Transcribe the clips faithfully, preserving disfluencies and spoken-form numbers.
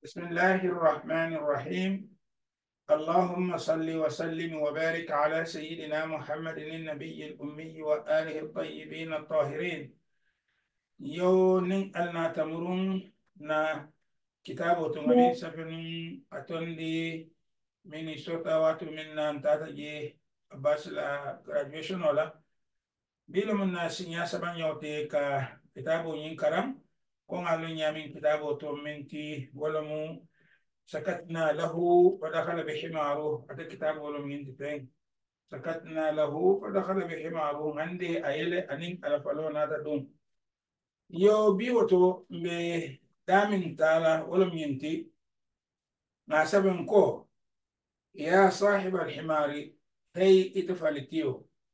بسم الله الرحمن الرحيم. اللهم صل وسلم وبارك على سيدنا محمد النبي الأمي وآله الطيبين الطاهرين. يونين ألنا تمرون نا كتاب تمامين سفن أتوندي من سوتا واتو من نانتاتا جي باسلا graduation ولا بيلو من ناسين سبان يوتي كا كتابو ينكرم كون على نيامين كتابو تومنتي ولمو سكتنا له فدخل بحماره. هذا كتاب ولم ينتهي. سكتنا له فدخل بحماره عندي أيلة أنين على فلون هذا دون يو بيوتو بدامن تالا ولم ينتهي. ناسبن كو يا صاحب الحمار هي اتفلتيو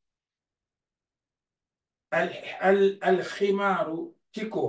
الخمار تيكو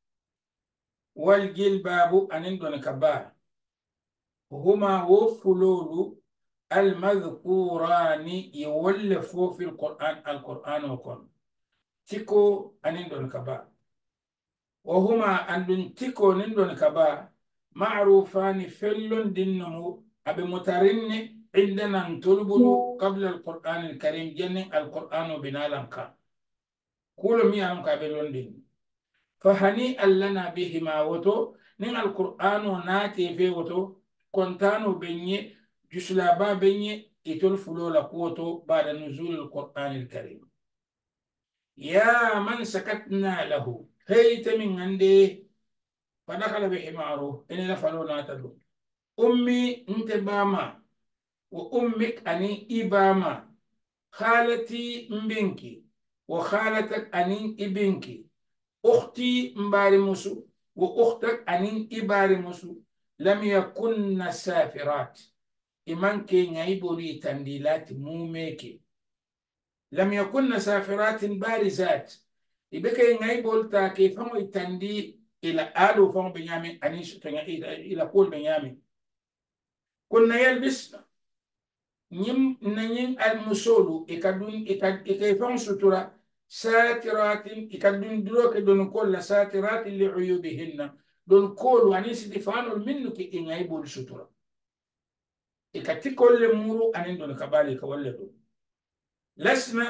والجلباب أنين دون كبار هما وفلول المذكوران يولفوا في القرآن القرآن وكون تيكو أنين كبا وهما أن تيكو نندون كبا معروفان فلون دينه أبي مترن عندنا نطلبه قبل القرآن الكريم جن القرآن بنالنكا كل ميانك كابلون دين فهنيئا لنا بهما وتو نين القرآن ناتي في وتو كونتانو بني جسلابا بني إتول فلولا قوتو بعد نزول القرآن الكريم. يا من سكتنا له هيت من عندي فدخل بحماره إن لفلو ناتلو أمي انت باما وأمك أني إباما خالتي مبنكي وخالتك أني إبنكي أختي مباري مسو وأختك أنين إباري مسو لم يكن سافرات إمان كي نعيبولي تنديلات موميكي لم يكن سافرات بارزات إبكي نعيبول تاكي فمو يتندي إلى آلو فمو بنيامي أنيش إلى قول بنيامي كنا يلبسنا نيم نيم المسولو إكادون إكادون سترة ساترات إكادون دروك دون كل ساترات لعيوبهن دون كل وانيس دفانو منك إن يبول سترة إكاتي كل مورو أن دون كبالي كولدو لسنا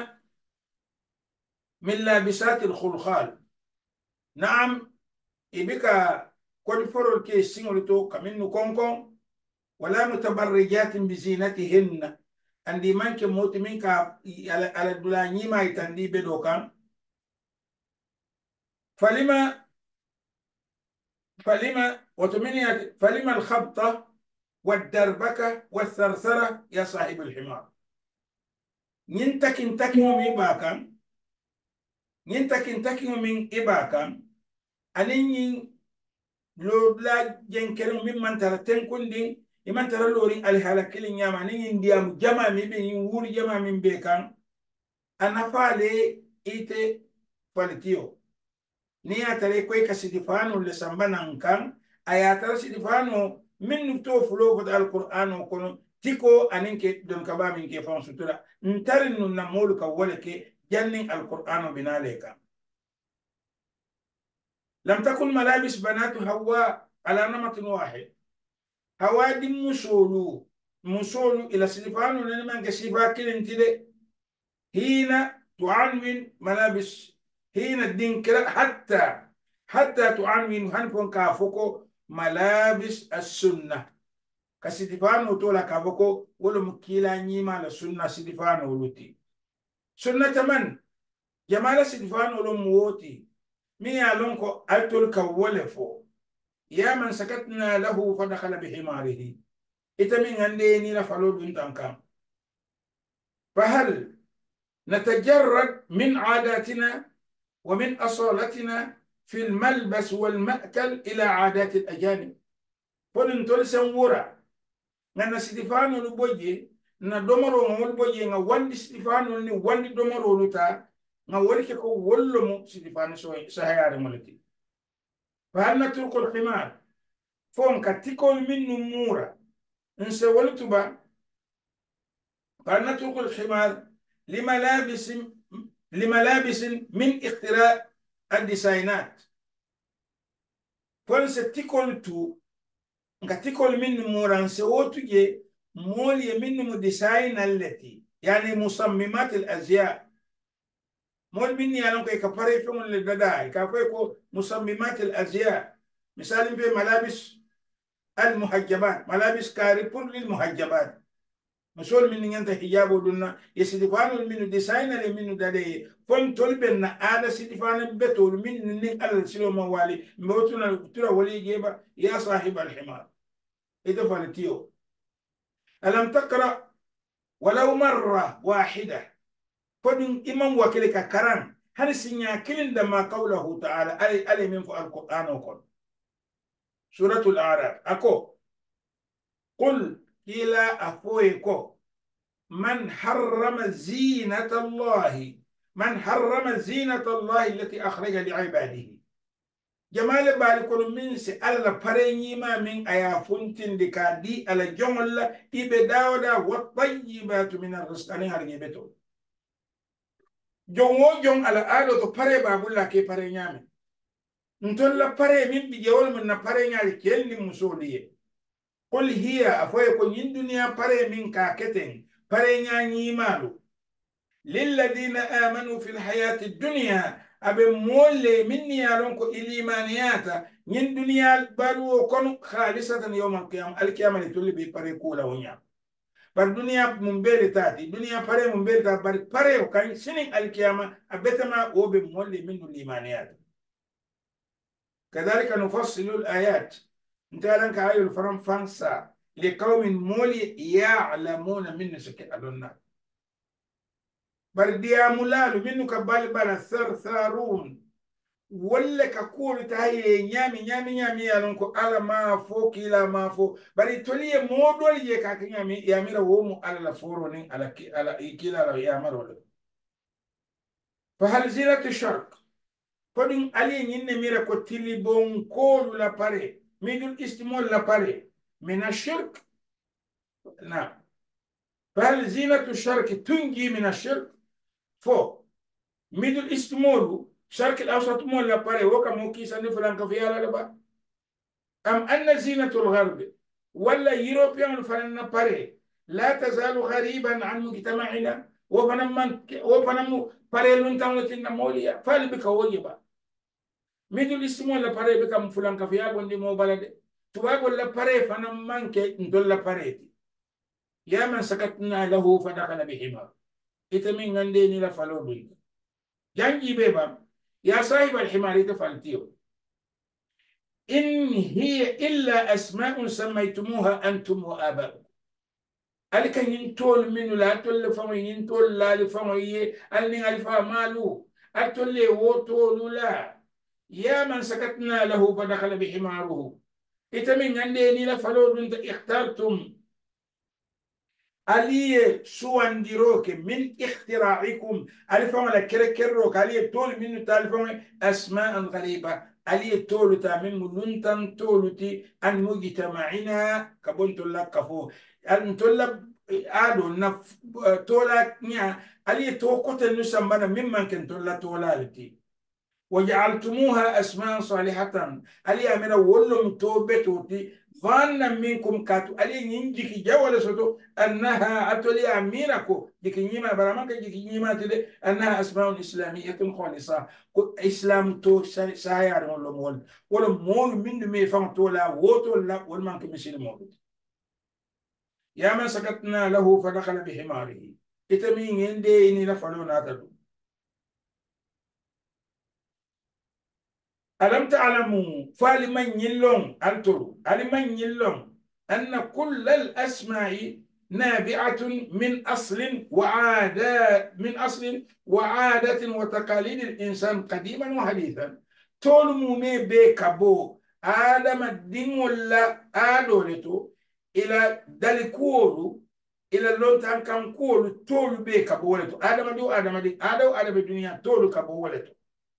من لابسات الخلخال. نعم إبكا كل فرول كي سينولتو كمنو كونكون ولا متبرجات بزينتهن عندي مانك موت منك على على الدلاني ما يتندي بدوكان فلما فلما وتمني فلما الخبطة والدربكة والثرثرة يا صاحب الحمار. ينتك ينتك من إباكان ينتك ينتك من إباكان أنين لو لا جنكرم ممن ترى تنكون دين إمان ترى لورين الهلاكين ياما نين ديام جمع من بين وول جمع من بيكان أنا فالي إيتي فالتيو نيا ترى كوي كسيدفانو لسامبنا كان أياتر سيدفانو من نتو فلو فد القرآن وكونو تيكو أنينك دون كبامين كيفان ستورا نترنو نمولك ولك جنن القرآن بنالك. لم تكن ملابس بنات هواء على نمط واحد. هواء دي مسولو مسولو إلى سيدفانو لنمان كسيفا كلنتي هنا تعنون ملابس هنا الدين كلا حتى حتى تعنون هنفون كافوكو ملابس السنة كسيدفانو تولا كافوكو ولو مكيلا نيما للسنة سيدفانو ولوتي سنة من جمال سيدفانو ولو موتي مي يالونكو ألتول كولفو يا من سكتنا له فدخل بحماره إتمين عندي لفلو دون كام. فهل نتجرد من عاداتنا ومن أصالتنا في الملبس والمأكل إلى عادات الأجانب؟ فلنتول سنورا نانا ستيفانو نبوجي نا دومرو نول بوجي نا واندي ستيفانو ني واندي دومرو لوتا نا ولكي كو ولمو ستيفانو سهيار ملكي. فهل نترك الحمار فون كتيكول من نمورا نسي ولتبا فهل نترك الحمار لملابس لملابس من اختراع الديزاينات فلس تيكول تو نكتيكول من موران سوتجي مول من ديزاين التي يعني مصممات الازياء مول مني انا كي كفاري في من البداية كفايكو مصممات الازياء مثال في ملابس المحجبات ملابس كاريبور للمحجبات مسؤول من ينت حجاب ودنا يسدفان من ديزاين من دالي فون تولبن هذا سدفان بتول من من على سلو موالي موتنا ترى ولي جيبا يا صاحب الحمار إذا فانتيو ألم تقرأ ولو مرة واحدة فدن إمام وكلك كرام هل سنيا كلن دما قوله تعالى ألي ألي من فوق القرآن وقل سورة الأعراف أكو قل كلا أفويكو من حرم زينة الله من حرم زينة الله التي أخرج لعباده جمال بالكل من سي على فريني ما من أيافونتين دكادي على جمل إبداودا والطيبات من الرزق أنا هرجبتو جون جون على آلو تو فري بابولا كي فري نيامي نتولا فري من بيجول من فري نيالي كيل مسولية قل هي أفوي كون دنيا فري من كاكتين فري نياني مالو للذين آمنوا في الحياة الدنيا أبي مولي مني يالونكو إليمانياتا ين دنيا بارو كون خالصة يوم القيامة القيامة لتولي بيباريكولا ونيا بار دنيا ممبيري تاتي دنيا باري ممبيري تاتي بار باري وكان سنين القيامة أبتما وبي مولي من الإيمانيات كذلك نفصل الآيات انت لنك آية الفرم فانسا لقوم مولي يعلمون من سكي أدونا برديا ملالو منو كبال بنا ثرثارون ولا كقول تهي نيامي نيامي نيامي يالونكو على ما فو كلا ما فو بري تولي مودول يكاك نيامي ياميرا وومو على لفورونين على كي على إكلا لا يامر فهل زينة الشرق فدين علي نين ميرا كتلي بون كول لا باري ميدول استمول لا باري من الشرك نعم فهل زينة الشرق تنجي من الشرك فو ميدل ايست مولو شرق الاوسط مول لا باري وكا موكي سند فرانك فيالا لبا ام ان زينة الغرب ولا يوروبيان فرن باري لا تزال غريبا عن مجتمعنا وفنم من وفنم باري لون تاملتين موليا فال بك وجبا ميدل ايست مول لا باري بك فرانك فيالا وندي مو بلد تباب ولا باري فنم من كي ندول لا باري يا من سكتنا له فدخل بحمار اتمين عندي لا فلو بيك جانجي بيبا يا صاحب الحمار تفعلتيه إن هي إلا أسماء سميتموها أنتم وآباؤكم ألك ينتول منو لا تول فما ينتول لا لفما يه ألني ألفا مالو أتول لي وطول لا يا من سكتنا له فدخل بحماره إتمين عندي لا فلو أنت اخترتم علي سوانديروك من اختراعكم ألفهم على كركروك علي تول منو تالفهم أسماء غريبة علي تول تامن ملنتن تولتي أن مجتمعنا كبنت لك كفو أن تولب آدو نف تولا نيا علي توقت النسمبنا ممن كنت لا تولا لتي وجعلتموها أسماء صالحة علي أمنا ولم توبتوتي ظن منكم كاتو علي نينجيكي جوال سوتو أنها أتولي أمينكو ديكي نيما برامك ديكي نيما تدي أنها أسماء إسلامية خالصة إسلام تو سايار ولم ول ولم مول من مي فان تولا وتولا ولمانك مسير مولد يا من سكتنا له فدخل بحماره إتمين يندي إني نفعلون هذا. ألم تعلموا فالمن يلون أنتم ألمن يلون أن كل الأسماء نابعة من أصل وعادة من أصل وعادة وتقاليد الإنسان قديما وحديثا تول مومي بيكابو آدم الدين ولا آدولتو إلى دالكولو إلى لون تان كان كولو تول بيكابو ولتو آدم دو آدم دي آدم آدم الدنيا تول كابو ولتو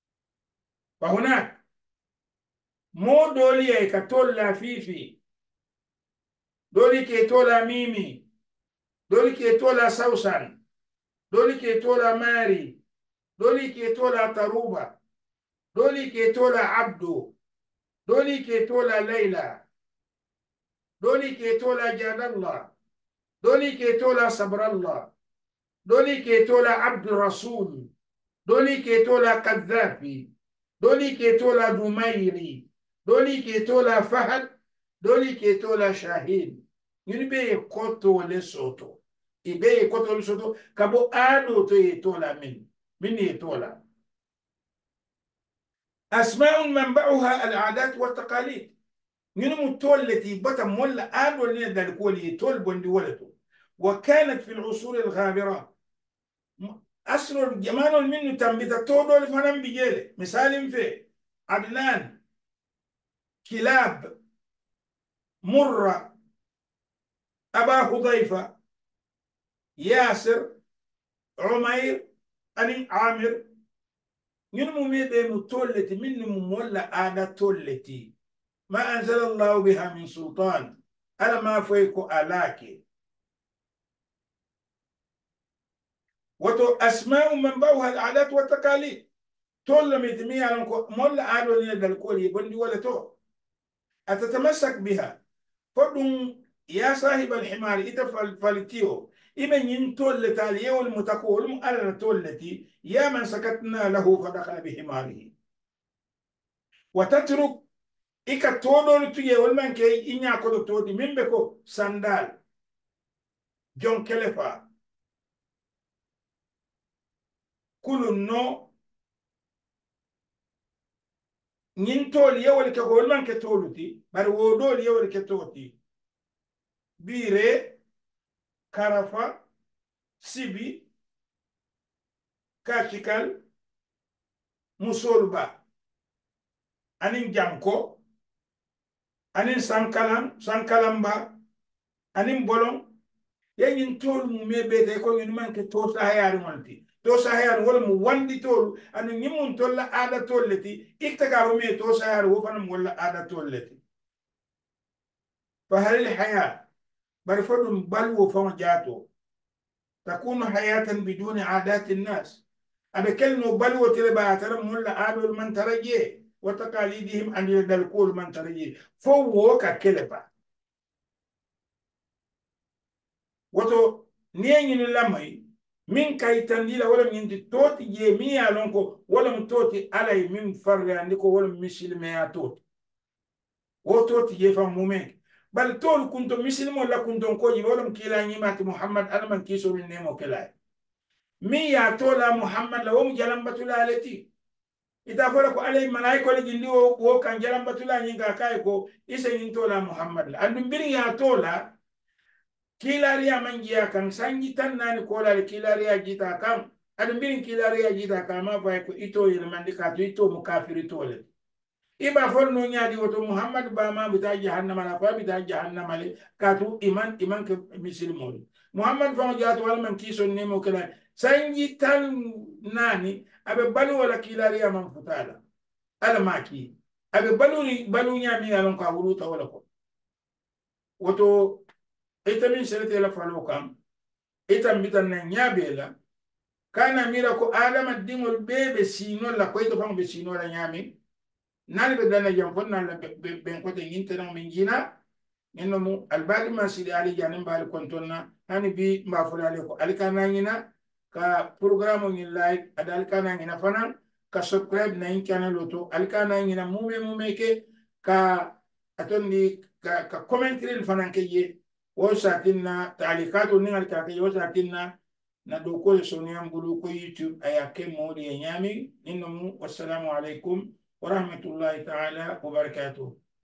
فهناك مو دولي كتولا فيفي دولي كتولا ميمي دولي كتولا سوسن دولي كتولا ماري دولي كتولا تروبا دولي كتولا عبدو دولي كتولا ليلى دوني كي تولا جاد الله دوني كي تولا صبر الله دوني كي تولا عبد الرسول دوني كي تولا قذافي دوني كي تولا دميري دوني كي تولا فهد دوني كي تولا شاهين ينبي كوتو لسوتو إبي كوتو لسوتو كابو آلو تو يتولا من من يتولا أسماء منبعها العادات والتقاليد ينمو تول التي بطم ولا آلو اللي ذلك يتول بندي ولده وكانت في العصور الغابرة أصل الجمال منه تنبت تودو لفنان بيجيلي مثال في عدنان كلاب مرة أبا حذيفة ياسر عمير أني عامر ينمو ميبي متولتي من مولى آدة تولتي ما أنزل الله بها من سلطان ألا ما فيكو ألاكي وتو أسماء منبعها العادات والتقاليد تول ميتمي على مولى آدة لندلكول يبندي ولا تو أتتمسك بها فدون يا صاحب الحمار إتفل فالتيو إبن ينتول لتاليه والمتقول مؤلنا تولتي يا من سكتنا له فدخل بحماره وتترك إكا تودو لتيه والمن كي إنيا كودو تودي من بكو سندال جون كلفا كل النو نينتول يولي كو والمن كتولتي بل ودول يولي كتولتي بيري كرفا سيبي كاشيكال musolba anin janko anin sankalam sankalamba anin bolon yayin tol mu mebe de ko yin man ke to sahayar manti to sahayar wala mu wandi tol anin yimun tolla ada tolleti iktagaru me to sahayar wo fanam wala ada tolleti fa hal al haya barfadum balwo fa jato takunu hayatan biduni adat الناس أبكلنو بلو تربا ترى ملا آدول من ترجيه وتقاليدهم أن يدلكول من ترجيه فهو ككلبا وتو نيني لامي من كاي تنديلا ولا من توتي جميع لونكو ولا من توتي علي من فرع عندكو ولا مشيل ميا توت وتوتي يفهم مومك بل تول كنت مسلم ولا كنت كوجي ولا مكيلا نيمات محمد أنا من كيسو من نيمو كلاي مي يا تولا محمد لو مجلم بتولا التي إذا فلكوا عليه ملاك ولا جندي هو كان جلم بتولا نيجا كايكو إسا تولا محمد أندم بيري يا تولا كيلاريا من جيا كان سانجي تناني كولا كيلاريا جيتا كام أندم بيري كيلاريا جيتا كام ما فايكو إتو يلمندي كاتو إتو مكافر تولد إبا فل نونيا دي وتو محمد باما بتاع جهنم لا فا بتاع جهنم عليه كاتو إيمان إيمان كمسلمون محمد فما جاتو ولا من كيسون نيمو كلا سانجي تان ناني أبي بلو ولا كيلاريا من فتالا ألا ماكي أبي بلو بلو نيامي ألون كابولو تاولا كو وتو إتا من سنتي لفالو كام إتا مبتن نيابيلا كان ميراكو آدم الدين البيبي سينو لا كويتو فان بسينو لا نيامي نالي بدانا جنفنا بنكوتي ينتنا من جينا إنه البالي ما سيدي علي جانب بالي كنتونا هاني بي ما فلاليكو ألكانا نينا ka programo ni like adal kana ngina fana ka subscribe na channel to alkana ngina mume mume ke ka atondi ka ka commentary fana ke ye wo satinna ta'liqatu ni alka ke wo satinna na do ko sonia mbulu ko YouTube ayake modi nyami innamu wassalamu alaikum wa rahmatullahi ta'ala wa barakatuh.